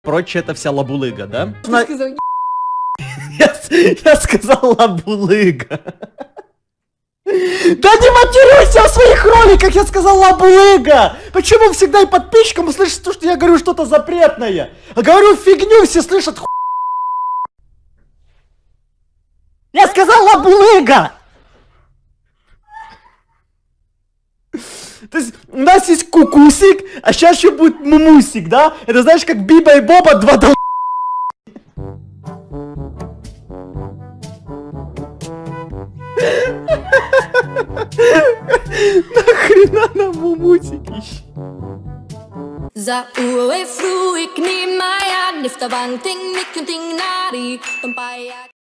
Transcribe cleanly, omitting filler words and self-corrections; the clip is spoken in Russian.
прочее, это вся лабулыга, да? Ты сказал, Я сказал лабулыга. Да не матерюсь в своих роликах, я сказал лабулыга! Почему всегда и подписчикам слышат то, что я говорю что-то запретное? А говорю фигню, все слышат Я сказал лабулыга! То есть у нас есть кукусик, а сейчас еще будет мумусик, да? Это знаешь, как Биба и Боба два дол... Нахрена нам мумусик ищет? Za uwe fru ik neem mij aan, if de wang ting, ik een ting nari, een paar jaar.